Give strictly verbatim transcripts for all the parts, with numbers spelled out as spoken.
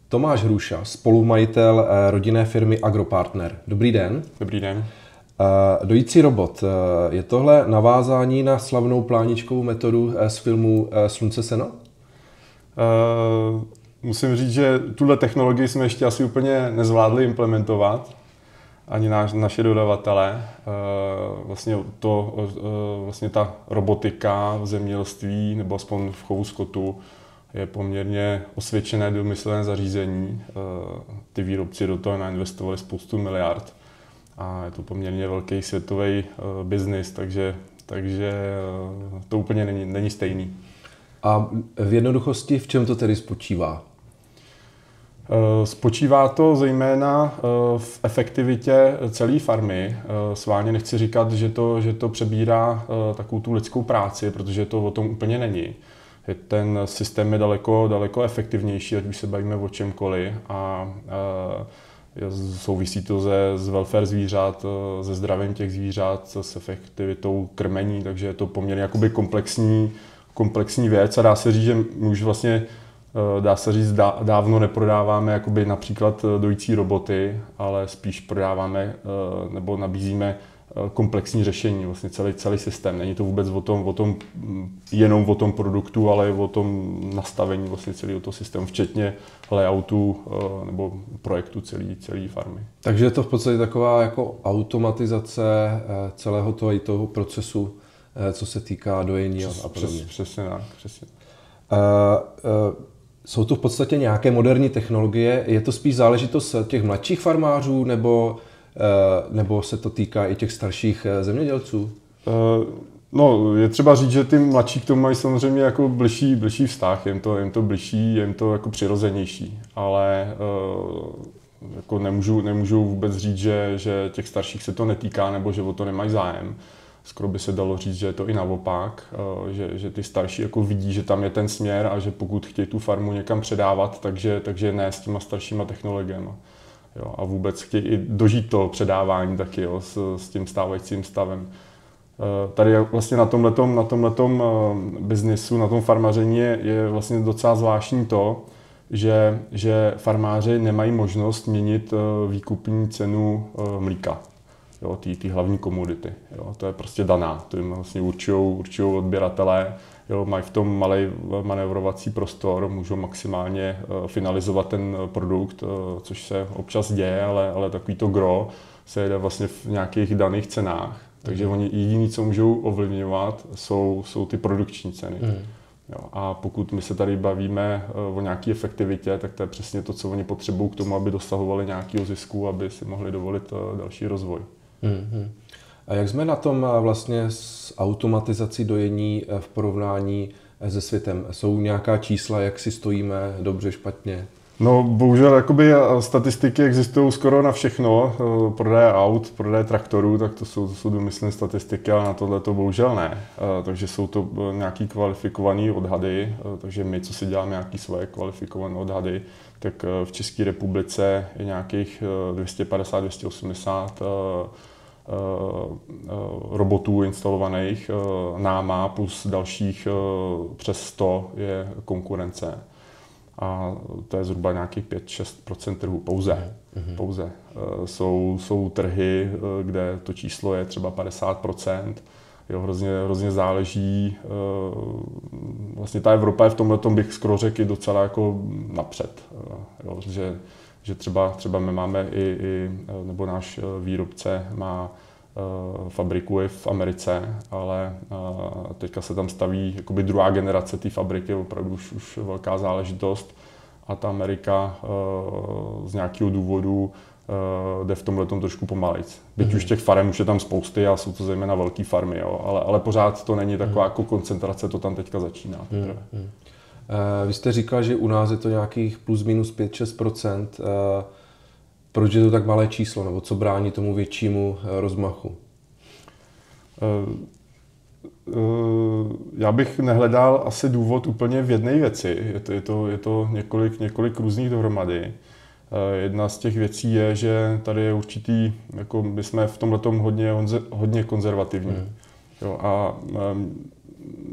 Tomáš Hruša, spolumajitel rodinné firmy Agropartner. Dobrý den. Dobrý den. Dojící robot. Je tohle navázání na slavnou pláničkovou metodu z filmu Slunce, seno? Uh, musím říct, že tuhle technologii jsme ještě asi úplně nezvládli implementovat, ani náš, naše dodavatelé. Uh, vlastně, to, uh, vlastně ta robotika v zemědělství, nebo aspoň v chovu skotu, je poměrně osvědčené domyslné zařízení. Uh, ty výrobci do toho nainvestovali spoustu miliard. A je to poměrně velký světový uh, biznis, takže, takže uh, to úplně není, není stejný. A v jednoduchosti v čem to tedy spočívá? Uh, spočívá to zejména uh, v efektivitě celé farmy. Uh, Sválně nechci říkat, že to, že to přebírá uh, takovou tu lidskou práci, protože to o tom úplně není. Ten systém je daleko, daleko efektivnější, ať už se bavíme o čemkoliv. A, uh, Souvisí to se, s welfare zvířat, se zdravím těch zvířat, s efektivitou krmení, takže je to poměrně jakoby komplexní, komplexní věc a dá se říct, že my už vlastně, dá se říct, dávno neprodáváme jakoby například dojící roboty, ale spíš prodáváme nebo nabízíme komplexní řešení, vlastně celý, celý systém. Není to vůbec o tom, o tom, jenom o tom produktu, ale o tom nastavení vlastně celého toho systému, včetně layoutu nebo projektu celé celé farmy. Takže je to v podstatě taková jako automatizace celého toho, i toho procesu, co se týká dojení Přes, a podobně. Přes, přesně tak, přesně. Uh, uh, jsou to v podstatě nějaké moderní technologie? Je to spíš záležitost těch mladších farmářů, nebo nebo se to týká i těch starších zemědělců? No, je třeba říct, že ty mladší k tomu mají samozřejmě jako bližší, bližší vztah, jim to, jim to bližší, jim to jako přirozenější, ale jako nemůžu, nemůžu vůbec říct, že, že těch starších se to netýká nebo že o to nemají zájem. Skoro by se dalo říct, že je to i naopak, že, že ty starší jako vidí, že tam je ten směr a že pokud chtějí tu farmu někam předávat, takže, takže ne s těma staršíma technologiemi. Jo, a vůbec chtějí i dožít to předávání taky, jo, s, s tím stávajícím stavem. Tady vlastně na tomhletom, na tomhletom biznisu, na tom farmaření je, je vlastně docela zvláštní to, že, že farmáři nemají možnost měnit výkupní cenu mlíka, jo, ty, ty hlavní komodity. Jo, to je prostě daná, to jim vlastně určují, určují odběratelé. Jo, mají v tom malý manévrovací prostor, můžou maximálně uh, finalizovat ten produkt, uh, což se občas děje, ale, ale takový to gro se jede vlastně v nějakých daných cenách. Takže mm. oni jediný, co můžou ovlivňovat, jsou, jsou ty produkční ceny. Mm. Jo, a pokud my se tady bavíme uh, o nějaké efektivitě, tak to je přesně to, co oni potřebují k tomu, aby dosahovali nějakého zisku, aby si mohli dovolit uh, další rozvoj. Mm. A jak jsme na tom vlastně s automatizací dojení v porovnání se světem? Jsou nějaká čísla, jak si stojíme, dobře, špatně? No bohužel jakoby statistiky existují skoro na všechno. Prodeje aut, prodeje traktorů, tak to jsou, to jsou domyslné statistiky, ale na tohle to bohužel ne. Takže jsou to nějaký kvalifikované odhady, takže my, co si děláme nějaké svoje kvalifikované odhady, tak v České republice je nějakých dvě stě padesát, dvě stě osmdesát robotů instalovaných náma, plus dalších přes sto je konkurence. A to je zhruba nějakých pět až šest procent trhu pouze. Mm-hmm. pouze. Jsou, jsou trhy, kde to číslo je třeba padesát procent. Jo, hrozně, hrozně záleží. Vlastně ta Evropa je v tomhletom, bych skoro řekl, docela jako napřed. Jo, že že třeba, třeba my máme i, i, nebo náš výrobce má uh, fabriku i v Americe, ale uh, teďka se tam staví jakoby druhá generace té fabriky, opravdu už, už velká záležitost a ta Amerika uh, z nějakého důvodu uh, jde v tomhletom trošku pomalejc. Byť mm-hmm. už těch farem už je tam spousty a jsou to zejména velké farmy, jo, ale, ale pořád to není taková mm-hmm. jako koncentrace, to tam teďka začíná. Mm-hmm. Vy jste říkal, že u nás je to nějakých plus minus pět až šest procent. Proč je to tak malé číslo, nebo co brání tomu většímu rozmachu? Já bych nehledal asi důvod úplně v jedné věci. Je to, je to, je to několik, několik různých dohromady. Jedna z těch věcí je, že tady je určitý, jako my jsme v tomhletom hodně, hodně konzervativní. Hmm. Jo, a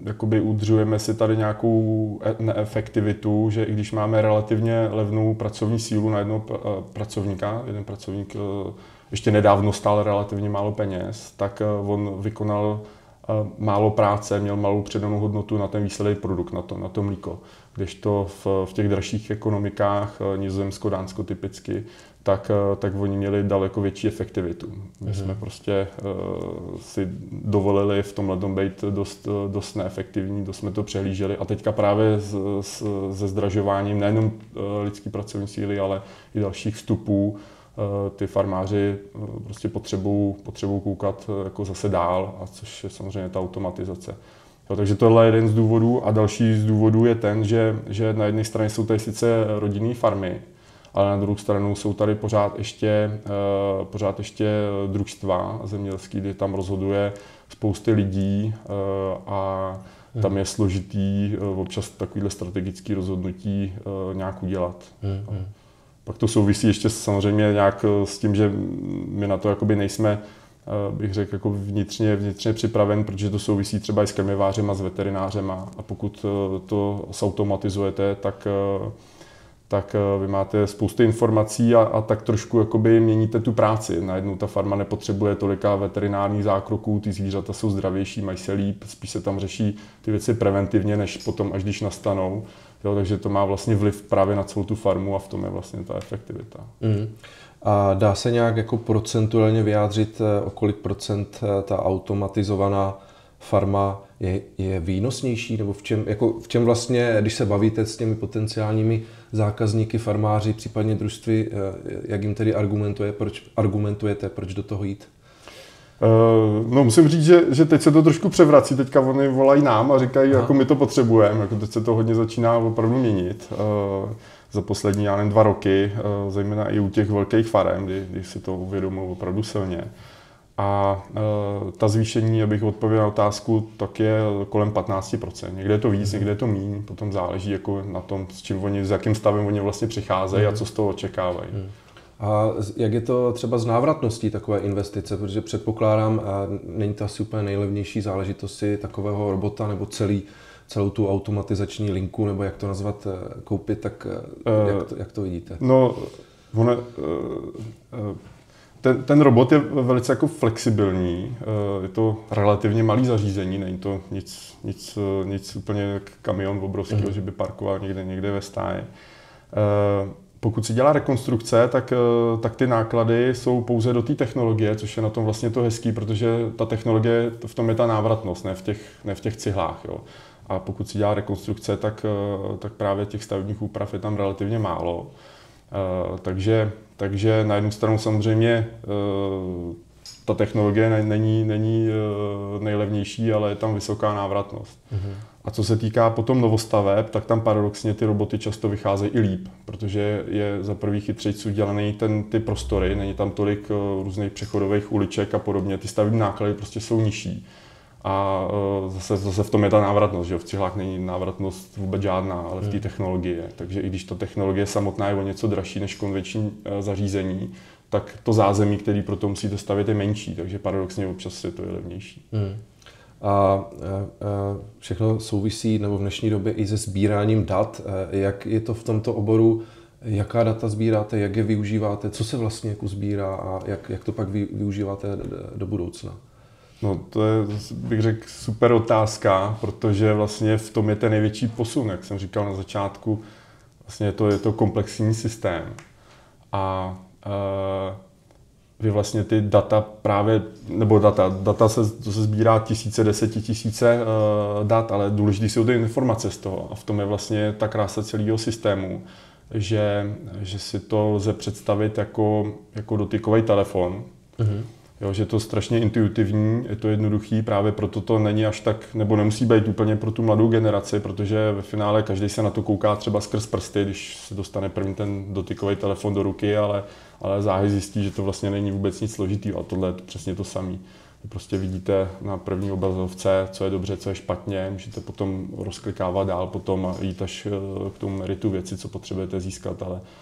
jakoby udržujeme si tady nějakou neefektivitu, že i když máme relativně levnou pracovní sílu na jednoho pracovníka, jeden pracovník ještě nedávno stál relativně málo peněz, tak on vykonal málo práce, měl malou přidanou hodnotu na ten výsledný produkt, na to, na to mlíko. Kdežto v, v těch dražších ekonomikách, Nizozemsko, Dánsko typicky, tak, tak oni měli daleko větší efektivitu. My mm. jsme prostě uh, si dovolili v tomhle tom být dost, dost neefektivní, dost jsme to přehlíželi. A teďka právě s, s, se zdražováním nejenom uh, lidský pracovní síly, ale i dalších vstupů, uh, ty farmáři uh, prostě potřebují potřebují koukat uh, jako zase dál, a což je samozřejmě ta automatizace. Jo, takže tohle je jeden z důvodů. A další z důvodů je ten, že, že na jedné straně jsou tady sice rodinné farmy, ale na druhou stranu jsou tady pořád ještě, uh, pořád ještě družstva zemědělský, kde tam rozhoduje spousty lidí uh, a hmm. tam je složitý uh, občas takovýhle strategický rozhodnutí uh, nějak udělat. Hmm. Pak to souvisí ještě samozřejmě nějak s tím, že my na to jakoby nejsme, uh, bych řekl, jako vnitřně, vnitřně připraven, protože to souvisí třeba i s krmivářem a s veterinářem, a pokud uh, to zautomatizujete, tak uh, tak vy máte spousty informací a, a tak trošku jakoby měníte tu práci. Najednou ta farma nepotřebuje tolika veterinárních zákroků, ty zvířata jsou zdravější, mají se líp, spíš se tam řeší ty věci preventivně, než potom, až když nastanou. Jo, takže to má vlastně vliv právě na celou tu farmu a v tom je vlastně ta efektivita. Mm. A dá se nějak jako procentuálně vyjádřit, o kolik procent ta automatizovaná farma je, je výnosnější, nebo v čem, jako v čem vlastně, když se bavíte s těmi potenciálními zákazníky, farmáři, případně družství, jak jim tedy argumentuje, proč, argumentujete, proč do toho jít? Uh, no musím říct, že, že teď se to trošku převrací, teďka oni volají nám a říkají, Aha. jako my to potřebujeme, jako teď se to hodně začíná opravdu měnit. Uh, za poslední, já nevím, dva roky, uh, zejména i u těch velkých farem, kdy, kdy si to uvědomují opravdu silně. A e, ta zvýšení, abych odpověděl na otázku, tak je kolem patnáct procent. Někde je to víc, někde je to míň, potom záleží jako na tom, s čím oni, s jakým stavem oni vlastně přicházejí mm. a co z toho očekávají. Mm. A jak je to třeba s návratností takové investice, protože předpokládám, není to asi úplně nejlevnější záležitost si takového robota nebo celý, celou tu automatizační linku, nebo jak to nazvat, koupit, tak e, jak, to, jak to vidíte? No, ono, e, e, Ten, ten robot je velice jako flexibilní, je to relativně malý zařízení, není to nic, nic, nic úplně jak kamion obrovský, mm. že by parkoval někde, někde ve stáji. Pokud si dělá rekonstrukce, tak, tak ty náklady jsou pouze do té technologie, což je na tom vlastně to hezký, protože ta technologie, v tom je ta návratnost, ne v těch, ne v těch cihlách. Jo. A pokud si dělá rekonstrukce, tak, tak právě těch stavebních úprav je tam relativně málo. Uh, takže, takže na jednu stranu samozřejmě uh, ta technologie není, není uh, nejlevnější, ale je tam vysoká návratnost. Mm-hmm. A co se týká potom novostaveb, tak tam paradoxně ty roboty často vycházejí i líp, protože je za prvý chytřejc udělaný ten, ty prostory, není tam tolik uh, různých přechodových uliček a podobně, ty stavební náklady prostě jsou nižší. A zase, zase v tom je ta návratnost, že v cihlách není návratnost vůbec žádná, ale v té technologii. Takže i když ta technologie samotná je o něco dražší než konvenční zařízení, tak to zázemí, který pro to musíte stavět, je menší, takže paradoxně občas je to je levnější. Hmm. A, a všechno souvisí, nebo v dnešní době i se sbíráním dat. Jak je to v tomto oboru? Jaká data sbíráte, jak je využíváte, co se vlastně jako sbírá a jak, jak to pak vy, využíváte do budoucna? No to je, bych řekl, super otázka, protože vlastně v tom je ten největší posun, jak jsem říkal na začátku, vlastně je to, je to komplexní systém. A e, vy vlastně ty data právě, nebo data, data se, to se sbírá tisíce, desetitisíce e, dat, ale důležité jsou ty informace z toho. A v tom je vlastně ta krása celého systému, že, že si to lze představit jako, jako dotykový telefon. Mm-hmm. Jo, že je to strašně intuitivní, je to jednoduchý, právě proto to není až tak, nebo nemusí být úplně pro tu mladou generaci, protože ve finále každý se na to kouká třeba skrz prsty, když se dostane první ten dotykový telefon do ruky, ale, ale záhy zjistí, že to vlastně není vůbec nic složitýho a tohle je to přesně to samé. Vy prostě vidíte na první obrazovce, co je dobře, co je špatně, můžete potom rozklikávat dál potom a jít až k tomu meritu věci, co potřebujete získat, ale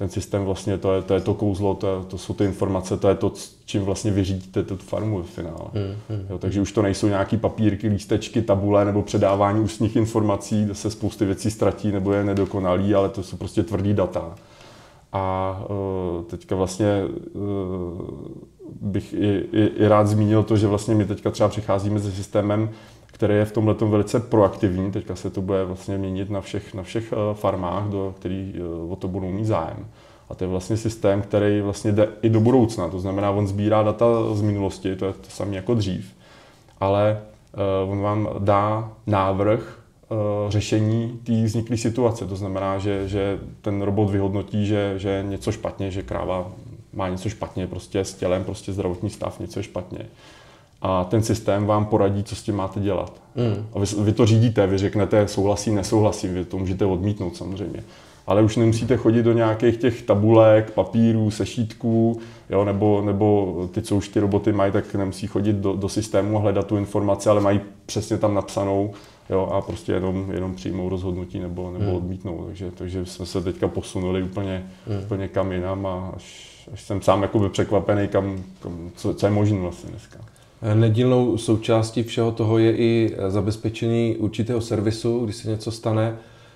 ten systém vlastně, to je to, je to kouzlo, to, je, to jsou ty informace, to je to, čím vlastně vyřídíte tu farmu v finále. Mm, mm, jo, takže už to nejsou nějaký papírky, lístečky, tabule nebo předávání ústních informací, kde se spousty věcí ztratí nebo je nedokonalý, ale to jsou prostě tvrdý data. A uh, teďka vlastně uh, bych i, i, i rád zmínil to, že vlastně my teďka třeba přicházíme se systémem, který je v tomhletom velice proaktivní. Teďka se to bude vlastně měnit na všech, na všech uh, farmách, do který uh, o to budou mít zájem. A to je vlastně systém, který vlastně jde i do budoucna. To znamená, on sbírá data z minulosti, to je to samé jako dřív. Ale uh, on vám dá návrh řešení té vzniklé situace. To znamená, že, že ten robot vyhodnotí, že, že je něco špatně, že kráva má něco špatně prostě s tělem, prostě zdravotní stav, něco je špatně. A ten systém vám poradí, co s tím máte dělat. Mm. A vy, vy to řídíte, vy řeknete souhlasím, nesouhlasím, vy to můžete odmítnout samozřejmě. Ale už nemusíte chodit do nějakých těch tabulek, papírů, sešítků, jo, nebo, nebo ty, co už ty roboty mají, tak nemusí chodit do, do systému a hledat tu informaci, ale mají přesně tam napsanou, jo, a prostě jenom, jenom přijmou rozhodnutí nebo, nebo hmm. odmítnou. Takže, takže jsme se teďka posunuli úplně, hmm. úplně kam jinam a až, až jsem sám jakoby překvapený, kam, kam, co, co je možné vlastně dneska. Nedílnou součástí všeho toho je i zabezpečení určitého servisu, když se něco stane.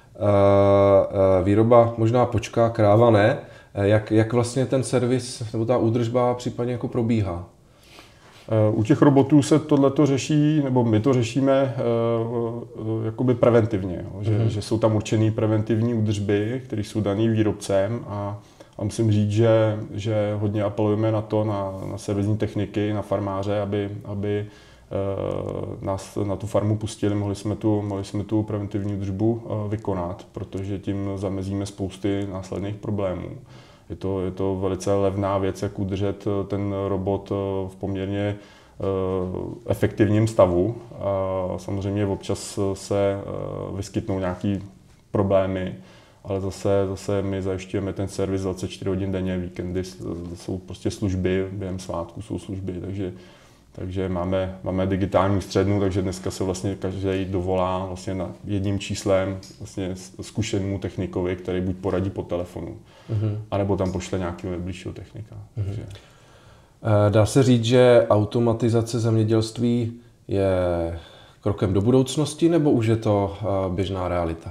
Výroba možná počká, kráva ne. Jak, jak vlastně ten servis nebo ta údržba případně jako probíhá? U těch robotů se tohleto řeší, nebo my to řešíme jakoby preventivně, že, mm-hmm. že jsou tam určené preventivní údržby, které jsou dané výrobcem a, a musím říct, že, že hodně apelujeme na to, na, na servisní techniky, na farmáře, aby, aby nás na tu farmu pustili, mohli jsme tu, mohli jsme tu preventivní údržbu vykonat, protože tím zamezíme spousty následných problémů. Je to, je to velice levná věc, jak udržet ten robot v poměrně efektivním stavu. A samozřejmě občas se vyskytnou nějaké problémy, ale zase, zase my zajišťujeme ten servis dvacet čtyři hodin denně, víkendy jsou prostě služby, během svátku jsou služby, takže Takže máme, máme digitální střednu, takže dneska se vlastně každý dovolá vlastně na jedním číslem vlastně zkušenému technikovi, který buď poradí po telefonu, mm-hmm. anebo tam pošle nějakého nejbližšího technika. Mm-hmm. Takže... Dá se říct, že automatizace zemědělství je krokem do budoucnosti, nebo už je to běžná realita?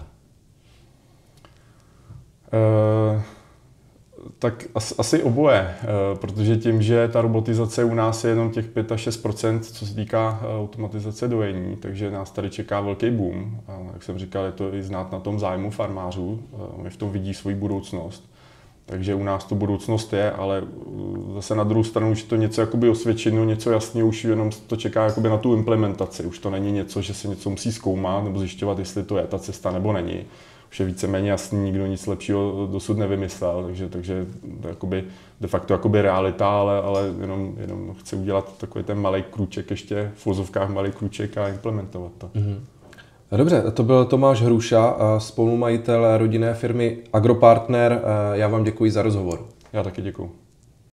Uh... Tak asi oboje, protože tím, že ta robotizace u nás je jenom těch pět až šest procent, co se týká automatizace dojení, takže nás tady čeká velký boom. A jak jsem říkal, je to i znát na tom zájmu farmářů, oni v tom vidí svoji budoucnost. Takže u nás to budoucnost je, ale zase na druhou stranu už je to něco jakoby osvědčeno, něco jasně, už jenom to čeká jakoby na tu implementaci. Už to není něco, že se něco musí zkoumat nebo zjišťovat, jestli to je ta cesta nebo není. Už je víceméně jasný, nikdo nic lepšího dosud nevymyslel, takže, takže to je jakoby, de facto jakoby realita, ale, ale jenom, jenom chci udělat takový ten malý krůček ještě, v vozovkách malý krůček a implementovat to. Mm-hmm. Dobře, to byl Tomáš Hruša, spolumajitel rodinné firmy Agropartner. Já vám děkuji za rozhovor. Já taky děkuji.